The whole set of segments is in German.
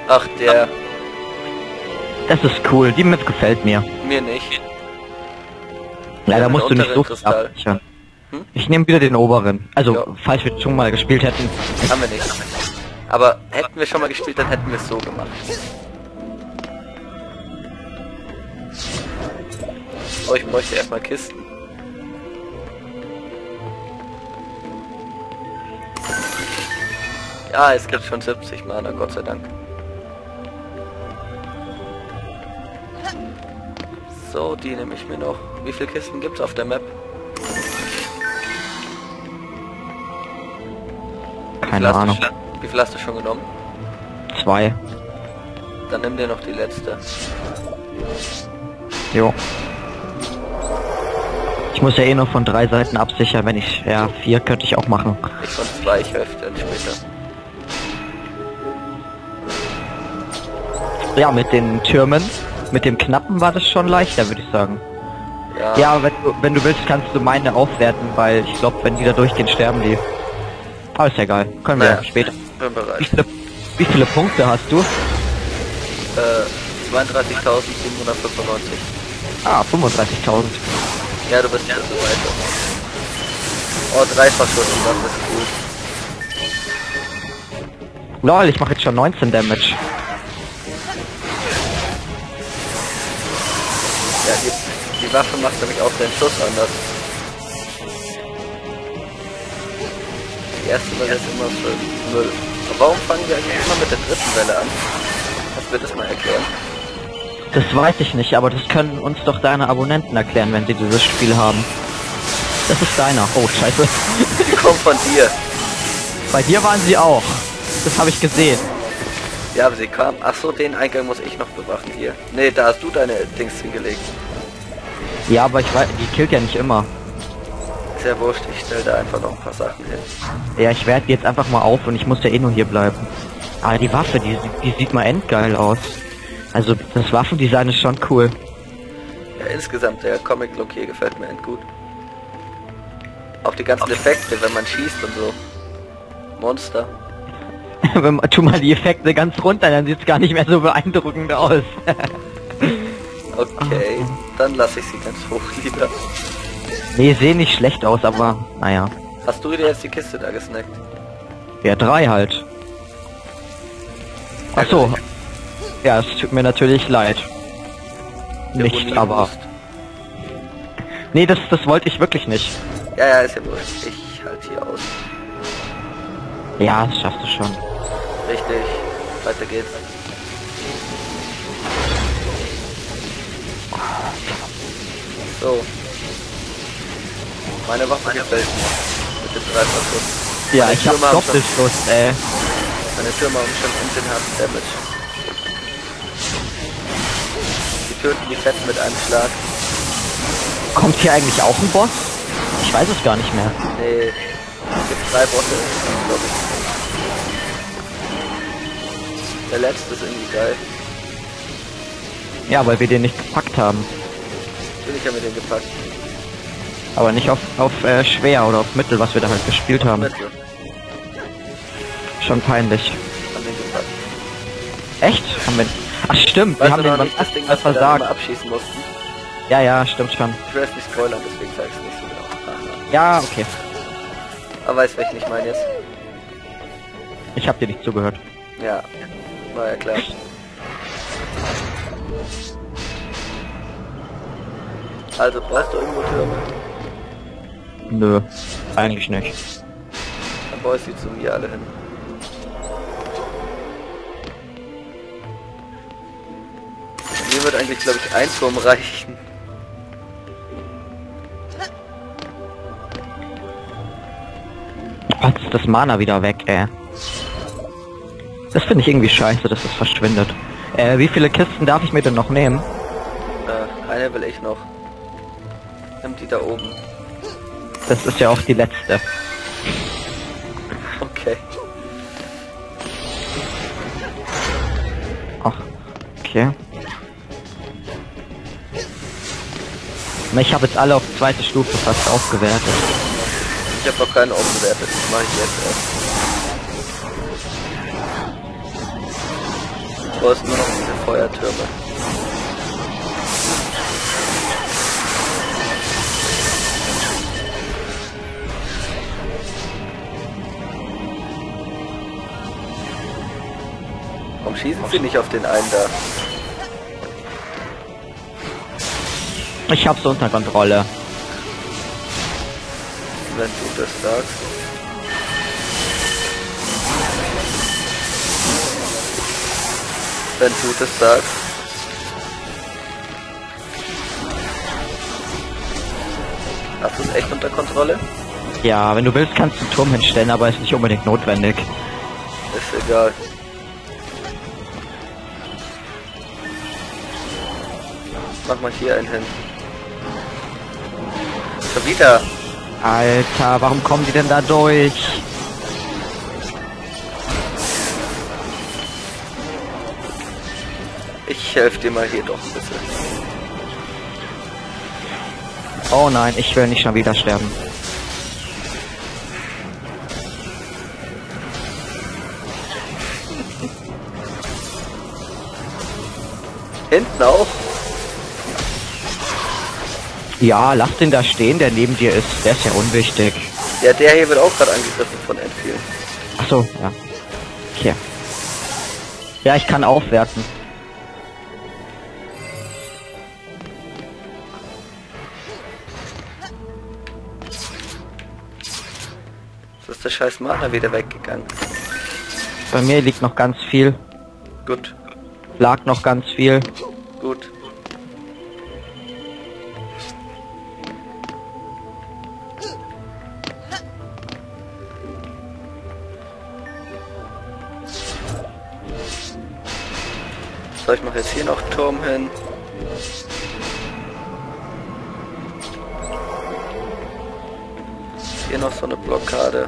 Ach, der. Das ist cool, die Map gefällt mir. Mir nicht. Ja, da musst du nicht so Kristall. absichern. Ich nehme wieder den oberen. Also, Ja. falls wir schon mal gespielt hätten. Haben wir nicht. Aber hätten wir schon mal gespielt, dann hätten wir es so gemacht. Oh, ich bräuchte erstmal Kisten. Ja, es gibt schon 70 Mana, Gott sei Dank. So, die nehme ich mir noch. Wie viele Kisten gibt's auf der Map? Keine Ahnung. Wie viel hast du schon genommen? 2. Dann nimm dir noch die letzte. Jo. Ich muss ja eh nur von 3 Seiten absichern, wenn ich... Ja, 4 könnte ich auch machen. Ich von 2, ich helfe dann später. Ja, mit den Türmen, mit dem Knappen war das schon leichter, würde ich sagen. Ja, Ja, wenn du willst, kannst du meine aufwerten, weil ich glaube, wenn die da durchgehen, sterben die. Aber ist ja egal. Können wir Naja, später. bin bereit. Wie viele Punkte hast du? 32.795. Ah, 35.000. Ja, du bist ja so weiter. Oh, 3-fach Schuss, das ist cool. Lol, ich mache jetzt schon 19 Damage. Ja, die Waffe macht nämlich auch den Schuss anders. Die erste Welle ist immer für Müll. Aber warum fangen wir eigentlich immer mit der dritten Welle an? Kannst du mir das mal erklären? Das weiß ich nicht, aber das können uns doch deine Abonnenten erklären, wenn sie dieses Spiel haben. Das ist deiner. Oh, scheiße. Die kommt von dir. Bei dir waren sie auch. Das habe ich gesehen. Ja, aber sie kam. Ach so, den Eingang muss ich noch bewachen hier. Nee, da hast du deine Dings hingelegt. Ja, aber ich weiß, die killt ja nicht immer. Ist ja wurscht, ich stelle da einfach noch ein paar Sachen hin. Ja, ich werde jetzt einfach mal auf und ich muss ja eh nur hier bleiben. Aber die Waffe, die sieht mal endgeil aus. Also das Waffendesign ist schon cool. Ja, insgesamt der Comic-Look hier gefällt mir echt gut. Auch die ganzen Effekte, wenn man schießt und so. Monster. Wenn man, tu mal die Effekte ganz runter, dann sieht's gar nicht mehr so beeindruckend aus. Okay, dann lasse ich sie ganz hoch lieber. Nee, sehen nicht schlecht aus, aber naja. Hast du dir jetzt die Kiste da gesnackt? Ja, 3 halt. Ach so. Ja, es tut mir natürlich leid. Der Nicht, Uni aber... Wurst. Nee, das wollte ich wirklich nicht. Ja, ja, ist ja wurscht. Ich halte hier aus. Ja, das schaffst du schon. Richtig. Weiter geht's. So. Meine Waffe gefällt mir. Mit dem 3-fach-Schuss. Ja, Meine ich hab Türme haben Doppelschuss, Meine Türme haben schon unsinnhaften Damage. Die töten die Fetten mit einem Schlag. Kommt hier eigentlich auch ein Boss? Ich weiß es gar nicht mehr. Nee, es gibt 3 Bosse, glaube ich. Der letzte ist irgendwie geil. Ja, weil wir den nicht gepackt haben. Natürlich haben wir den gepackt. Aber nicht auf schwer oder auf mittel, was wir da halt gespielt haben. Mittel. Schon peinlich. Haben den gepackt. Echt? Haben wir... Ach stimmt, wir Weißt haben du den noch beim nicht das Ding, ersten Mal was wir da versagt. immer abschießen mussten? Ja, ja, stimmt schon. Ich will es nicht spoilern, deswegen sage ich es nicht so genau. Aha. Ja, okay. Aber weißt du, welchen ich meine jetzt? Ich habe dir nicht zugehört. Ja, war ja klar. Also, brauchst du irgendwo Türme? Nö, eigentlich nicht. Dann baue ich sie zu mir alle hin. Mir wird eigentlich, glaube ich, ein Turm reichen. Jetzt ist das Mana wieder weg, ey. Das finde ich irgendwie scheiße, dass das verschwindet. Wie viele Kisten darf ich mir denn noch nehmen? Eine will ich noch. Nimm die da oben. Das ist ja auch die letzte. Okay. Ach, okay. Na, ich habe jetzt alle auf zweite Stufe fast aufgewertet. Ich habe noch keinen aufgewertet. Das mache ich jetzt erst. brauchst nur noch diese Feuertürme. Warum schießen sie nicht auf den einen da? Ich hab's unter Kontrolle. Wenn du das sagst. Wenn du das sagst. Hast du es echt unter Kontrolle? Ja, wenn du willst, kannst du einen Turm hinstellen, aber ist nicht unbedingt notwendig. Ist egal. Mach mal hier einen hin. Schon wieder. Alter, warum kommen die denn da durch? Ich helfe dir mal hier doch ein bisschen. Oh nein, ich will nicht schon wieder sterben. Hinten auch? Ja, lass den da stehen, der neben dir ist. Der ist ja unwichtig. Ja, der hier wird auch gerade angegriffen von Enfield. Ach so, ja. Okay. Ja, ich kann aufwerten. So ist der scheiß Mana wieder weggegangen. Bei mir liegt noch ganz viel. Gut, Lag noch ganz viel. gut. So, ich mache jetzt hier noch Turm hin. Hier noch so eine Blockade.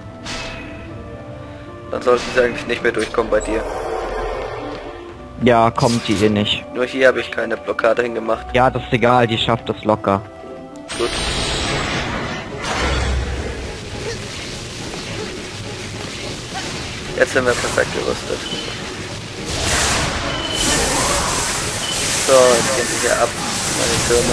Dann sollten sie eigentlich nicht mehr durchkommen bei dir. Ja, kommt die eh nicht. Nur hier habe ich keine Blockade hingemacht. Ja, das ist egal, die schafft das locker. Gut. Jetzt sind wir perfekt gerüstet. So, jetzt gehen wir hier ab. Meine Türme.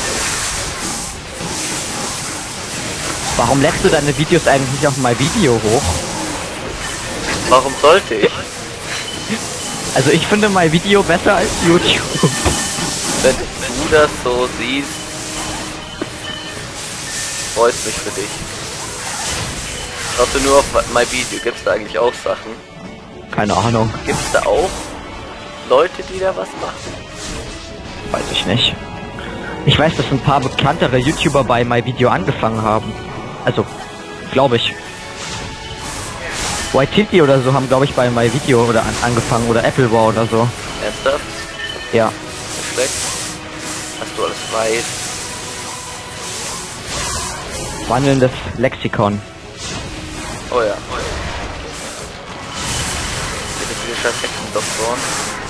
Warum lädst du deine Videos eigentlich nicht auf mein Video hoch? Warum sollte ich? Also ich finde mein Video besser als YouTube. Wenn du das so siehst, freut mich für dich. Schaust du nur auf mein Video, gibt's da eigentlich auch Sachen? Keine Ahnung, Gibt's da auch Leute, die da was machen? weiß ich nicht. Ich weiß, dass ein paar bekanntere YouTuber bei My Video angefangen haben. Also, glaube ich. Waititi oder so haben, glaube ich, bei My Video oder angefangen oder Apple War oder so. Ernsthaft? Ja. Nicht schlecht. Was du alles weißt. Wandelndes Lexikon. Oh ja. Bitte viele scheiß Hexendoktoren.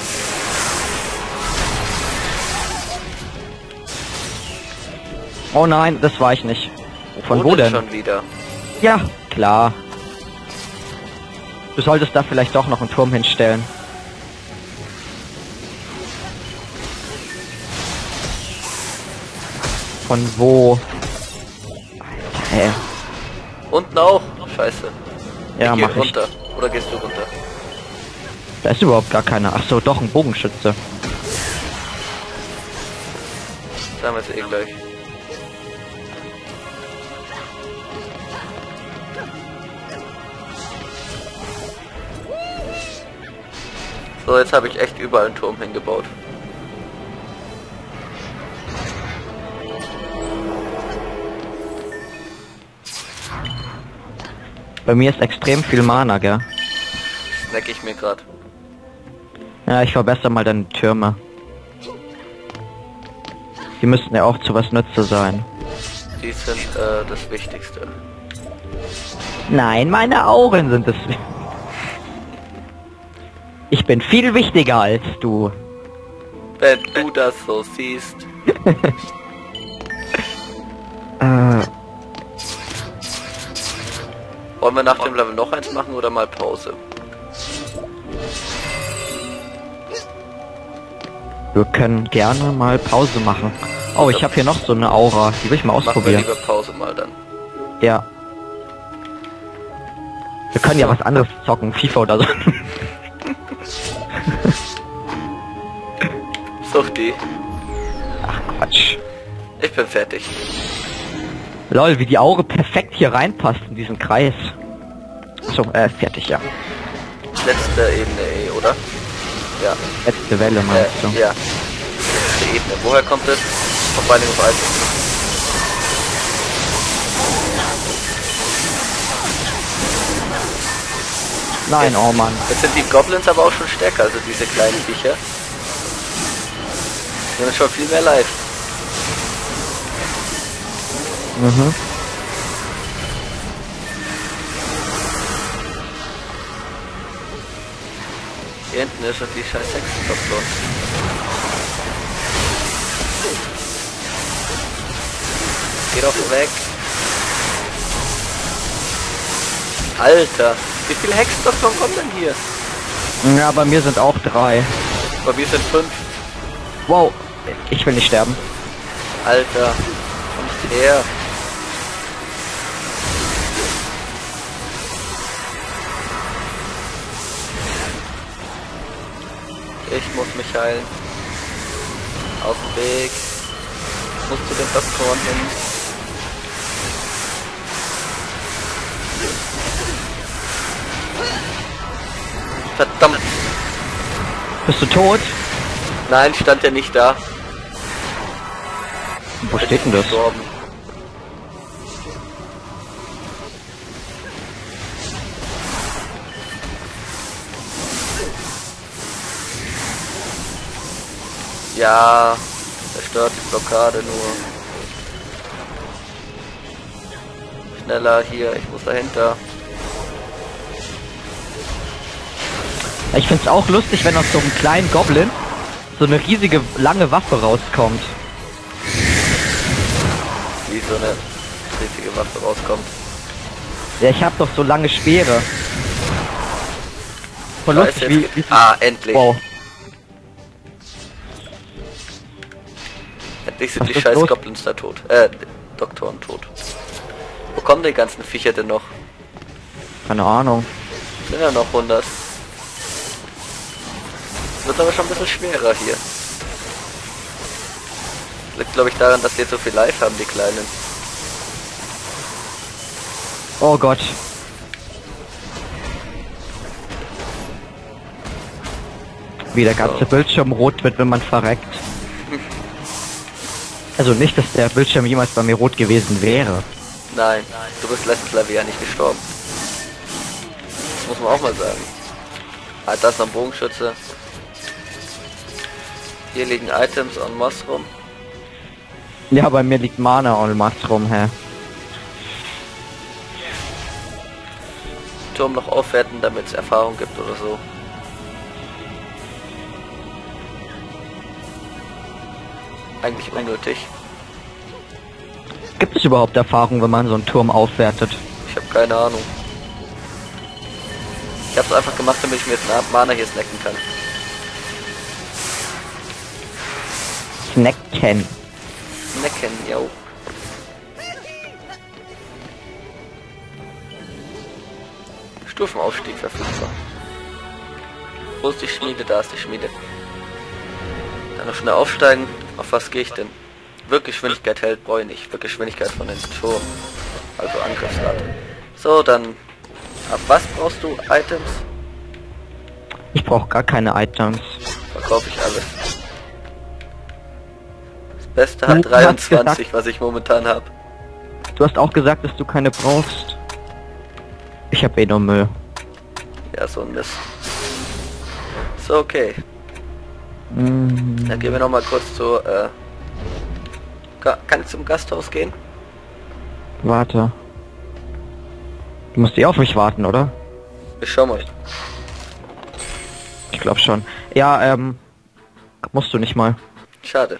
Oh nein, das war ich nicht. Von wo denn? Schon wieder. Ja, klar. Du solltest da vielleicht doch noch einen Turm hinstellen. Von wo? Alter, Unten auch. Scheiße. ja, Geh mach ich. runter. Oder gehst du runter? Da ist überhaupt gar keiner. Ach so, doch ein Bogenschütze. Sagen wir es eh gleich. So, jetzt habe ich echt überall einen Turm hingebaut. Bei mir ist extrem viel Mana, gell? Snack ich mir gerade. Ja, ich verbessere mal deine Türme. Die müssten ja auch zu was Nütze sein. Die sind das Wichtigste. Nein, meine Augen sind es. Ich bin viel wichtiger als du. Wenn du das so siehst. Wollen wir nach dem Level noch eins machen oder mal Pause? Wir können gerne mal Pause machen. Oh, ich habe hier noch so eine Aura. Die will ich mal Machen wir ausprobieren. lieber Pause mal dann. Ja. Wir können ja was anderes zocken, FIFA oder so. Such die. Ach Quatsch. Ich bin fertig. Lol, wie die Aura perfekt hier reinpasst in diesen Kreis. So, fertig, ja. Letzte Ebene, oder? Ja. Letzte Welle meinst du? Ja. Letzte Ebene. Woher kommt es? Vom Binding of Isaac. Nein, oh Mann. Jetzt sind die Goblins aber auch schon stärker, also diese kleinen Viecher. Die haben schon viel mehr Life. Mhm. Hier hinten ist schon die scheiß Hexenfraktion. Geh doch weg. Alter, wie viele Hexenfraktionen kommen denn hier? Ja, bei mir sind auch 3. Bei mir sind 5. Wow, ich will nicht sterben. Alter, kommt her. Ich muss mich heilen. Aus dem Weg. Ich muss zu den Doktoren hin. Verdammt. Bist du tot? Nein, stand ja nicht da. Wo steht denn das? Gestorben. Ja, zerstört die Blockade nur. Schneller hier, ich muss dahinter. Ich find's auch lustig, wenn aus so einem kleinen Goblin so eine riesige, lange Waffe rauskommt. Wie so eine riesige Waffe rauskommt. Ja, ich hab doch so lange Speere. Voll Da lustig, ist wie... jetzt endlich. Wow. Endlich sind Was die ist scheiß los? Goblins da tot. Doktoren tot. Wo kommen die ganzen Viecher denn noch? Keine Ahnung. Sind ja noch 100. Wird aber schon ein bisschen schwerer hier. Liegt glaube ich daran, dass die jetzt so viel Life haben, die Kleinen. Oh Gott. Wie der ganze Bildschirm rot wird, wenn man verreckt. Also nicht, dass der Bildschirm jemals bei mir rot gewesen wäre. Nein, du bist letztes Level ja nicht gestorben. Das muss man auch mal sagen. Ah, da ist noch ein Bogenschütze. Hier liegen Items en masse rum. Ja, bei mir liegt Mana en masse rum, hä? Turm noch aufwerten, damit es Erfahrung gibt oder so. Eigentlich unnötig. Gibt es überhaupt Erfahrung, wenn man so einen Turm aufwertet? Ich habe keine Ahnung. Ich habe es einfach gemacht, damit ich mir jetzt Mana hier snacken kann. Snacken. Snacken, yo. Stufenaufstieg verfügbar. Wo ist die Schmiede? Da ist die Schmiede. Dann noch schnell aufsteigen. Auf was gehe ich denn? Wirkgeschwindigkeit hält, brauche ich nicht. Wirkgeschwindigkeit von den Turm. Also Angriffsrate. So, dann... Ab was brauchst du Items? Ich brauche gar keine Items. Verkaufe ich alles. Das Beste Du hat hast 23, gesagt- was ich momentan habe. Du hast auch gesagt, dass du keine brauchst. Ich habe eh nur Müll. Ja, so ein Mist. So, okay. Dann gehen wir noch mal kurz zu, kann ich zum Gasthaus gehen? Warte. Du musst eh auf mich warten, oder? Ich schau mal. Ich glaube schon. Ja, musst du nicht mal. Schade.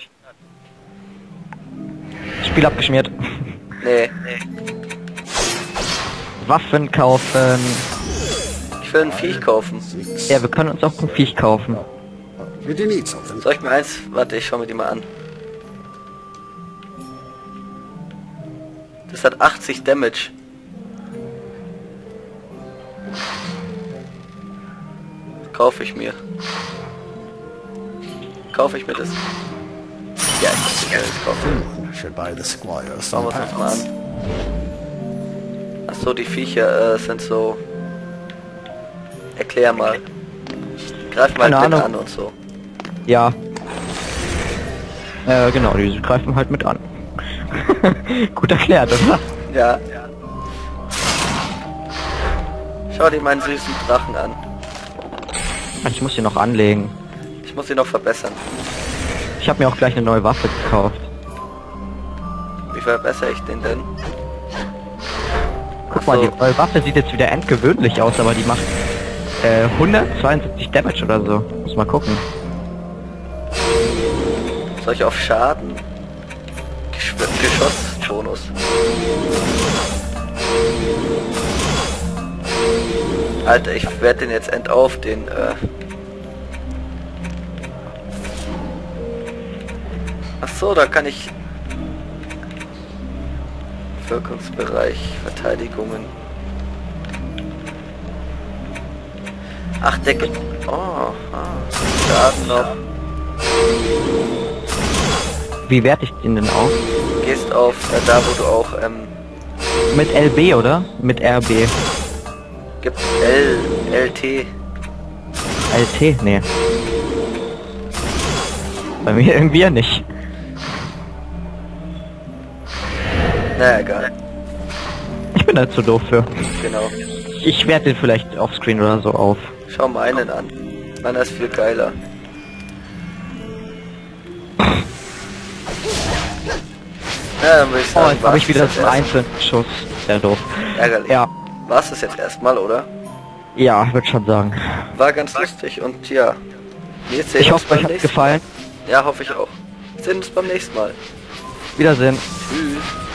Spiel abgeschmiert. Nee. Waffen kaufen. Ich will ein Viech kaufen. Ja, wir können uns auch ein Viech kaufen. Did you need something? Soll ich mir eins? Warte, ich schau mir die mal an. Das hat 80 Damage. Kaufe ich mir. Kaufe ich mir das? Ja, ich muss mir das kaufen. Should buy the squire Schauen wir some uns das mal pants. an. Achso, die Viecher sind so... Erklär mal. Greif mal Keine mit Ahnung. an und so. Ja. Genau, die greifen halt mit an. Gut erklärt, oder? Ja. Schau dir meinen süßen Drachen an. Ich muss sie noch anlegen. Ich muss ihn noch verbessern. Ich habe mir auch gleich eine neue Waffe gekauft. Wie verbessere ich den denn? Guck mal, die neue Waffe sieht jetzt wieder endgewöhnlich aus, aber die macht 172 Damage oder so. Muss mal gucken. Soll ich auf Schaden? Geschossbonus. Alter, ich werde den jetzt auf den Ach so, da kann ich Wirkungsbereich, Verteidigungen. Ach, Decke. Oh, Schaden noch. Wie werte ich den denn auf? Gehst auf da, wo du auch Mit LB, oder? Mit RB. gibt LT. LT? Nee. Bei mir irgendwie ja nicht. Na egal. Ich bin halt zu doof für. Genau. Ich werte den vielleicht offscreen oder so auf. Schau mal einen an. Meiner ist viel geiler. Ja, dann würde ich Oh, sagen, jetzt habe ich wieder war's so einen einzelnen Schuss. Sehr doof. ärgerlich. Ja. War's das jetzt erstmal, oder? Ja, ich würde schon sagen. War ganz lustig und ja. Wir sehen Ich uns hoffe, beim euch hat's nächsten gefallen. Mal. Ja, hoffe ich auch. Wir sehen uns beim nächsten Mal. Wiedersehen. Tschüss.